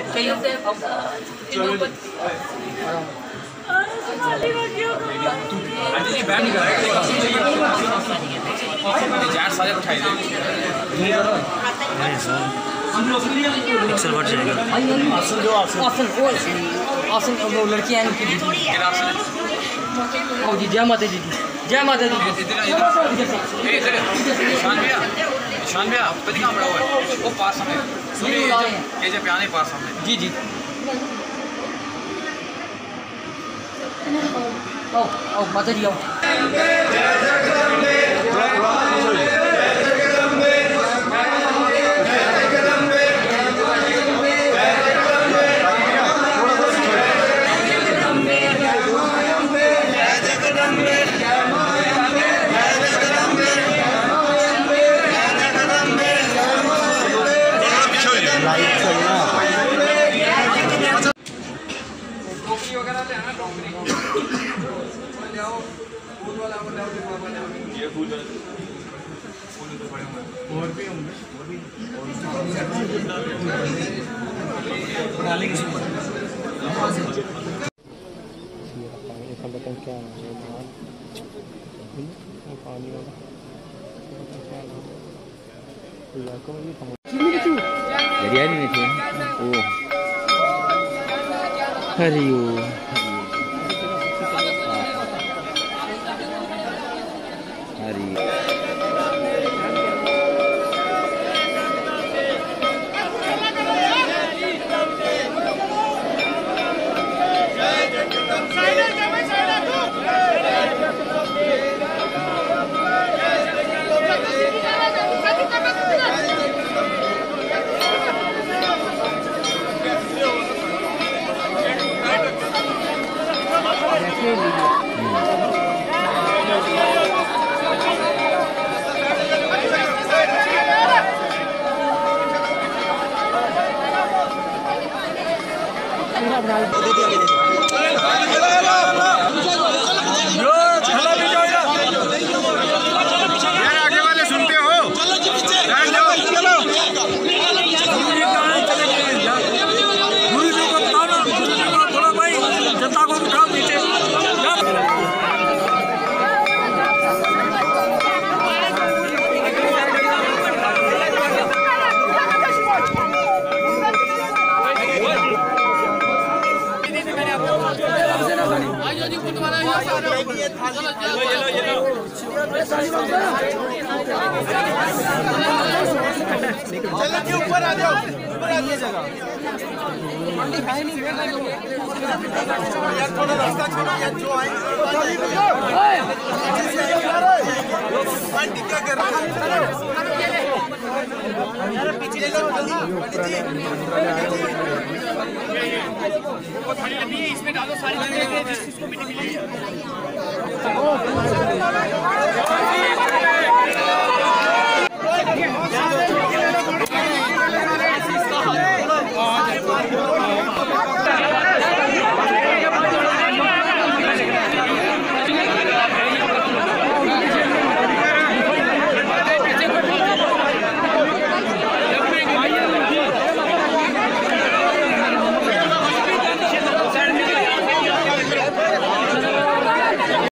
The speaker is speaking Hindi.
लड़कियां जी। जय माता जी, जय माता जी। ईशान भैया आपका कहाँ बड़ा हुआ है वो पास में सुनिए ये जब आने पास में जी जी। आओ माता जी आओ। और भी होंगे क्या पानी आगे वाले सुनते हो थोड़ा भाई जनता को उठाओ नीचे। ऊपर आ जाओ, ऊपर आ जाइएगा। थोड़ा रास्ता छोड़ो यार, जो आए क्या कर रहे हैं पीछे इसमें डालो सारी चीजें जिसको मिली